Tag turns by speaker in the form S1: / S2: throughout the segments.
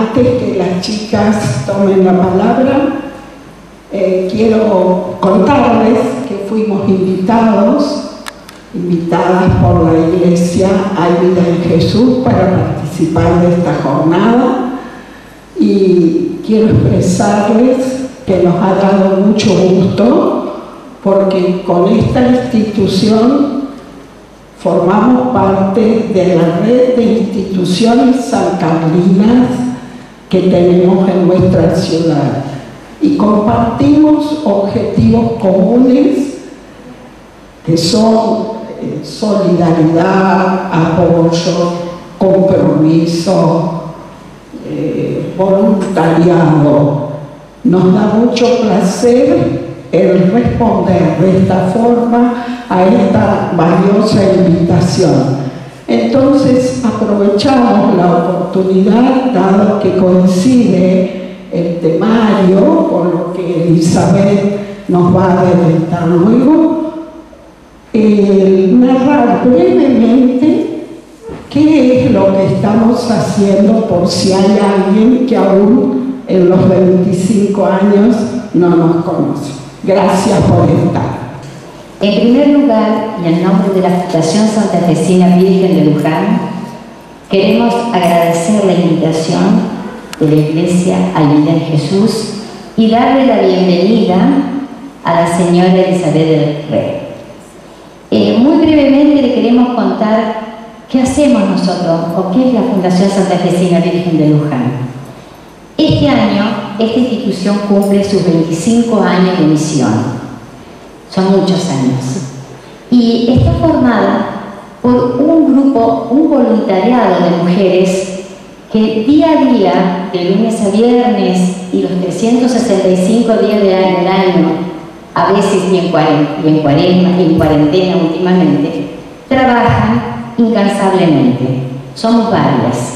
S1: antes que las chicas tomen la palabra, quiero contarles que fuimos invitadas por la Iglesia Hay Vida en Jesús para participar de esta jornada, y quiero expresarles que nos ha dado mucho gusto porque con esta institución formamos parte de la red de instituciones sancarlinas que tenemos en nuestra ciudad y compartimos objetivos comunes que son solidaridad, apoyo, compromiso, voluntariado. Nos da mucho placer el responder de esta forma a esta valiosa invitación. Entonces aprovechamos la oportunidad, dado que coincide el temario, por lo que Elizabeth nos va a adelantar luego, narrar brevemente qué es lo que estamos haciendo, por si hay alguien que aún en los 25 años no nos conoce. Gracias por estar.
S2: En primer lugar, y en nombre de la Fundación Santafesina Virgen de Luján, queremos agradecer la invitación de la Iglesia Hay Vida en Jesús y darle la bienvenida a la señora Elizabeth del Rey. Muy brevemente le queremos contar qué hacemos nosotros o qué es la Fundación Santafesina Virgen de Luján. Este año, esta institución cumple sus 25 años de misión. Son muchos años. Y está formada por un grupo, un voluntariado de mujeres que día a día, de lunes a viernes y los 365 días del año, a veces y en cuarentena últimamente, trabajan incansablemente. Somos varias.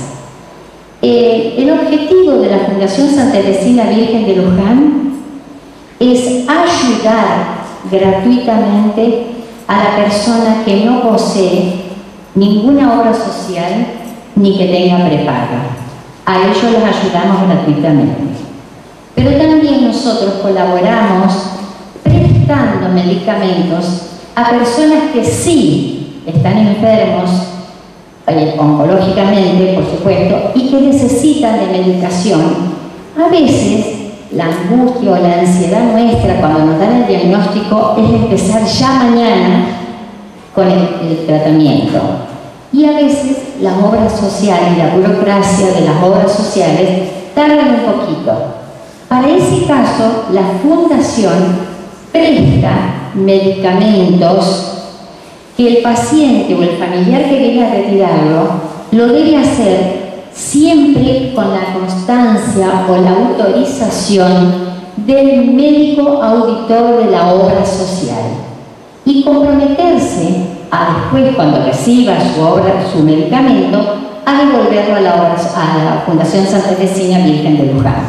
S2: El objetivo de la Fundación Santafesina Virgen de Luján es ayudar gratuitamente a la persona que no posee ninguna obra social ni que tenga prepaga. A ellos los ayudamos gratuitamente. Pero también nosotros colaboramos prestando medicamentos a personas que sí están enfermos oncológicamente, por supuesto, y que necesitan de medicación. A veces la angustia o la ansiedad nuestra cuando nos dan el diagnóstico es empezar ya mañana con el tratamiento. Y a veces las obras sociales, la burocracia de las obras sociales tardan un poquito. Para ese caso, la Fundación presta medicamentos que el paciente o el familiar que viene a retirarlo lo debe hacer siempre con la constancia o la autorización del médico auditor de la obra social y comprometerse a después, cuando reciba su medicamento, a devolverlo a la Fundación Santafesina Virgen de Luján.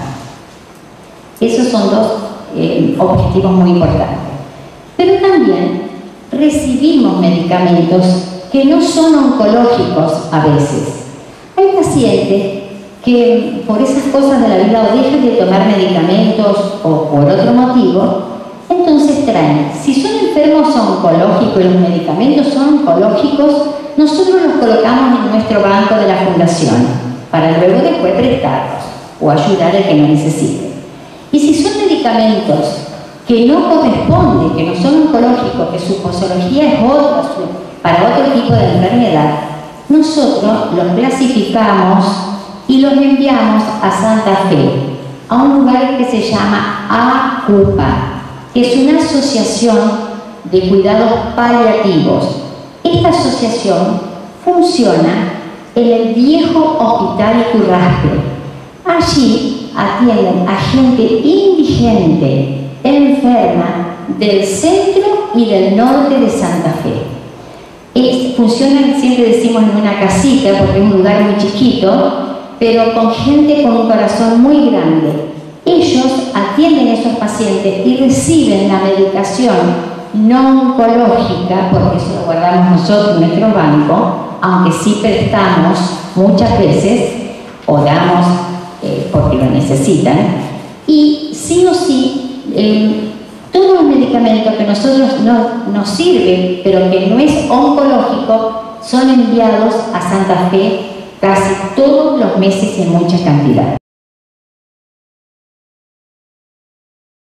S2: Esos son dos objetivos muy importantes. Pero también recibimos medicamentos que no son oncológicos a veces. Hay pacientes que por esas cosas de la vida o dejan de tomar medicamentos o por otro motivo, entonces traen. Si son enfermos oncológicos y los medicamentos son oncológicos, nosotros los colocamos en nuestro banco de la Fundación para luego después prestarlos o ayudar al que no necesite. Y si son medicamentos que no corresponden, que no son oncológicos, que su posología es otra, para otro tipo de enfermedad, nosotros los clasificamos y los enviamos a Santa Fe, a un lugar que se llama ACUPA, que es una asociación de cuidados paliativos. Esta asociación funciona en el viejo Hospital Iturraspe. Allí atienden a gente indigente, enferma del centro y del norte de Santa Fe. Funcionan, siempre decimos, en una casita porque es un lugar muy chiquito, pero con gente con un corazón muy grande. Ellos atienden a esos pacientes y reciben la medicación no oncológica, porque eso lo guardamos nosotros en nuestro banco, aunque sí prestamos muchas veces o damos necesitan. Y sí o sí, todos los medicamentos que a nosotros nos sirven, pero que no es oncológico, son enviados a Santa Fe casi todos los meses en mucha cantidad.